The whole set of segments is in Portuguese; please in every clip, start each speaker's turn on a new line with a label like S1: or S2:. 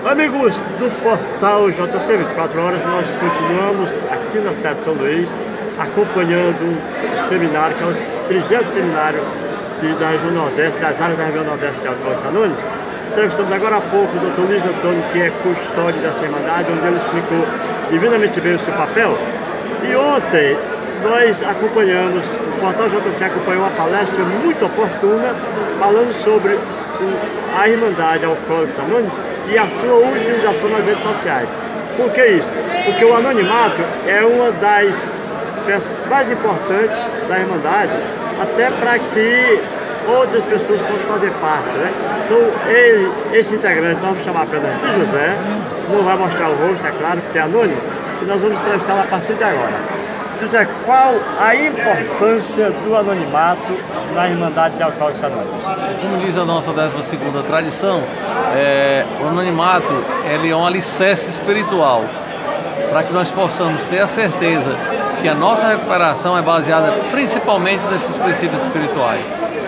S1: Amigos do portal JC 24 Horas, nós continuamos aqui na cidade de São Luís, acompanhando o seminário, que é o 30º seminário da região Nordeste, das áreas da região Nordeste de Alcoólicos Anônimos. Entrevistamos agora há pouco o Dr. Luiz Antônio, que é custódio dessa irmandade, onde ele explicou divinamente bem o seu papel. E ontem nós acompanhamos, o portal JC acompanhou uma palestra muito oportuna, falando sobre a Irmandade Alcoólicos Anônimos e a sua utilização nas redes sociais. Por que isso? Porque o anonimato é uma das peças mais importantes da Irmandade, até para que outras pessoas possam fazer parte, né? Então, esse integrante, nós vamos chamar apenas de José, não vai mostrar o rosto, é claro, porque é anônimo, e nós vamos entrevistá-lo a partir de agora. José, qual a importância do anonimato na Irmandade de Alcoólicos Anônimos?
S2: Como diz a nossa 12ª tradição, o anonimato ele é um alicerce espiritual para que nós possamos ter a certeza que a nossa recuperação é baseada principalmente nesses princípios espirituais.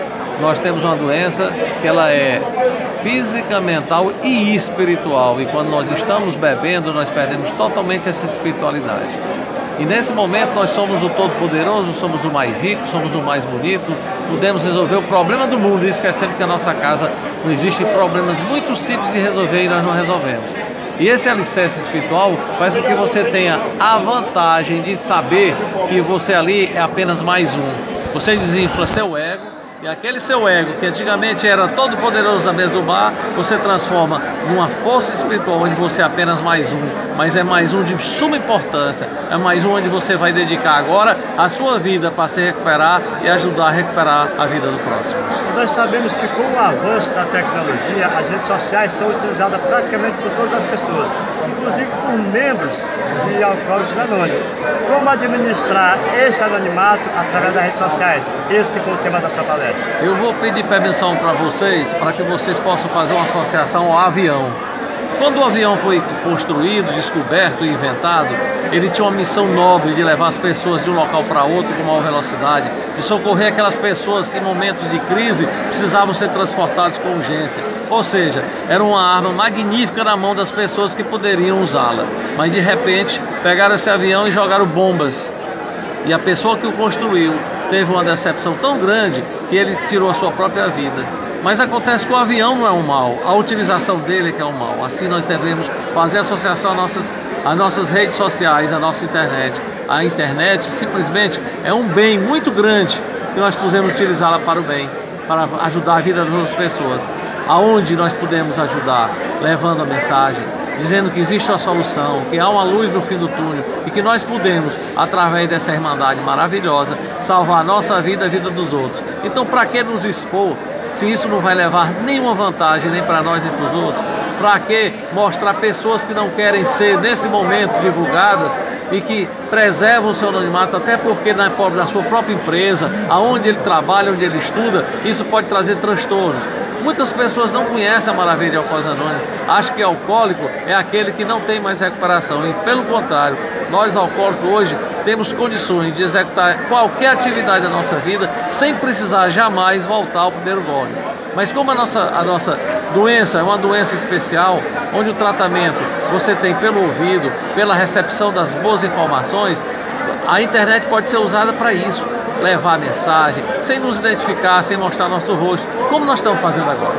S2: Nós temos uma doença que ela é física, mental e espiritual, e quando nós estamos bebendo, nós perdemos totalmente essa espiritualidade. E nesse momento nós somos o Todo-Poderoso, somos o mais rico, somos o mais bonito, podemos resolver o problema do mundo, e esquecemos que a nossa casa não existe problemas muito simples de resolver e nós não resolvemos. E esse alicerce espiritual faz com que você tenha a vantagem de saber que você ali é apenas mais um. Você desinfla seu ego, e aquele seu ego, que antigamente era todo poderoso na mesa do bar, você transforma numa força espiritual onde você é apenas mais um, mas é mais um de suma importância, é mais um onde você vai dedicar agora a sua vida para se recuperar e ajudar a recuperar a vida do próximo.
S1: Nós sabemos que com o avanço da tecnologia, as redes sociais são utilizadas praticamente por todas as pessoas, inclusive por membros de Alcoólicos Anônimos. Como administrar esse anonimato através das redes sociais? Esse que foi o tema da sua palestra.
S2: Eu vou pedir permissão para vocês, para que vocês possam fazer uma associação ao avião. Quando o avião foi construído, descoberto e inventado, ele tinha uma missão nobre de levar as pessoas de um local para outro com maior velocidade, de socorrer aquelas pessoas que em momentos de crise precisavam ser transportadas com urgência. Ou seja, era uma arma magnífica na mão das pessoas que poderiam usá-la. Mas de repente pegaram esse avião e jogaram bombas. E a pessoa que o construiu teve uma decepção tão grande que ele tirou a sua própria vida. Mas acontece que o avião não é um mal, a utilização dele é que é um mal. Assim nós devemos fazer associação às nossas redes sociais, à nossa internet. A internet simplesmente é um bem muito grande que nós podemos utilizá-la para o bem, para ajudar a vida das outras pessoas. Aonde nós podemos ajudar? Levando a mensagem, dizendo que existe uma solução, que há uma luz no fim do túnel e que nós podemos, através dessa irmandade maravilhosa, salvar a nossa vida e a vida dos outros. Então, para que nos expor, se isso não vai levar nenhuma vantagem, nem para nós nem para os outros? Para que mostrar pessoas que não querem ser, nesse momento, divulgadas e que preservam o seu anonimato, até porque na sua própria empresa, aonde ele trabalha, onde ele estuda, isso pode trazer transtornos. Muitas pessoas não conhecem a maravilha de Alcoólicos Anônimos, acham que alcoólico é aquele que não tem mais recuperação, e pelo contrário, nós alcoólicos hoje temos condições de executar qualquer atividade da nossa vida sem precisar jamais voltar ao primeiro gole. Mas como a nossa doença é uma doença especial, onde o tratamento você tem pelo ouvido, pela recepção das boas informações, a internet pode ser usada para isso. Levar a mensagem, sem nos identificar, sem mostrar nosso rosto, como nós estamos fazendo agora.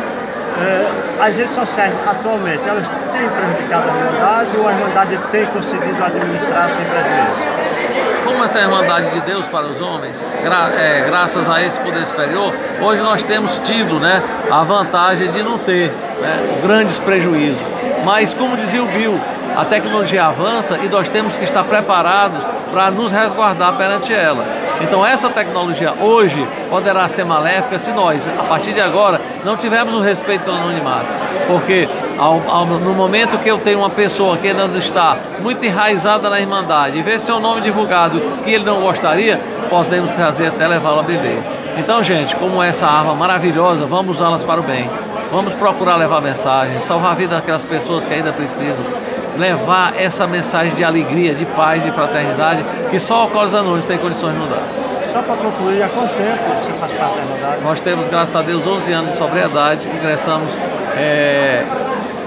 S1: As redes sociais, atualmente, elas têm prejudicado a Irmandade ou a Irmandade tem conseguido administrar sem prejuízo?
S2: Como essa é a Irmandade de Deus para os homens, graças a esse poder superior, hoje nós temos tido, né, a vantagem de não ter, né, grandes prejuízos. Mas, como dizia o Bill, a tecnologia avança e nós temos que estar preparados para nos resguardar perante ela. Então essa tecnologia hoje poderá ser maléfica se nós, a partir de agora, não tivermos o respeito pelo anonimato. Porque no momento que eu tenho uma pessoa que ainda está muito enraizada na Irmandade e vê seu nome divulgado que ele não gostaria, podemos trazer até levá-lo a beber. Então, gente, como essa arma maravilhosa, vamos usá-las para o bem. Vamos procurar levar mensagens, salvar a vida daquelas pessoas que ainda precisam. Levar essa mensagem de alegria, de paz, de fraternidade, que só o Alcoólicos Anônimos tem condições de mudar.
S1: Só para concluir, há quanto tempo você faz parte da Irmandade?
S2: Nós temos, graças a Deus, 11 anos de sobriedade, ingressamos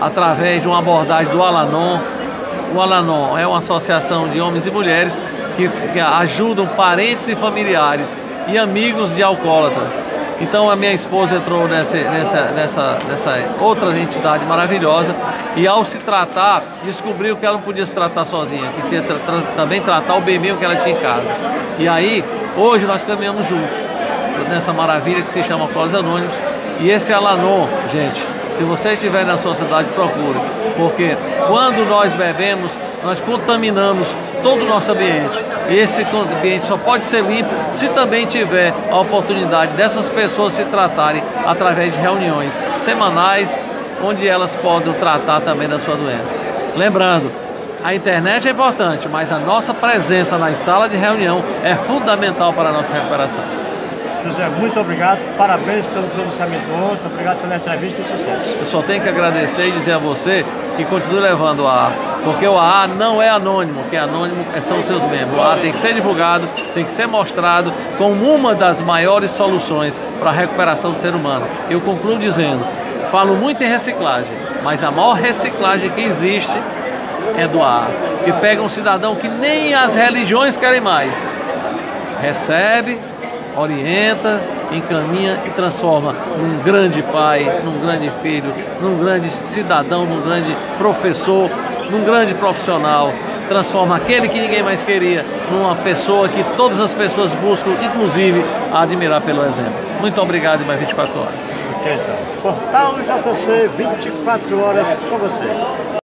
S2: através de uma abordagem do Al-Anon. O Al-Anon é uma associação de homens e mulheres que ajudam parentes e familiares e amigos de alcoólatras. Então a minha esposa entrou nessa outra entidade maravilhosa e, ao se tratar, descobriu que ela não podia se tratar sozinha, que tinha também tratar o bem mesmo que ela tinha em casa. E aí, hoje nós caminhamos juntos nessa maravilha que se chama Alcoólicos Anônimos. E esse Al-Anon, gente, se você estiver na sua cidade, procure, porque quando nós bebemos, nós contaminamos todo o nosso ambiente. E esse ambiente só pode ser limpo se também tiver a oportunidade dessas pessoas se tratarem através de reuniões semanais, onde elas podem tratar também da sua doença. Lembrando, a internet é importante, mas a nossa presença nas salas de reunião é fundamental para a nossa recuperação.
S1: José, muito obrigado, parabéns pelo pronunciamento ontem, obrigado pela entrevista e sucesso.
S2: Eu só tenho que agradecer e dizer a você que continue levando o AA, porque o AA não é anônimo, quem é anônimo são os seus membros. O AA tem que ser divulgado, tem que ser mostrado como uma das maiores soluções para a recuperação do ser humano. Eu concluo dizendo, falo muito em reciclagem, mas a maior reciclagem que existe é do AA, que pega um cidadão que nem as religiões querem mais, recebe, orienta, encaminha e transforma num grande pai, num grande filho, num grande cidadão, num grande professor, num grande profissional. Transforma aquele que ninguém mais queria numa pessoa que todas as pessoas buscam, inclusive, a admirar pelo exemplo. Muito obrigado e mais 24 horas.
S1: Ok, então. Portal JC, 24 horas com você.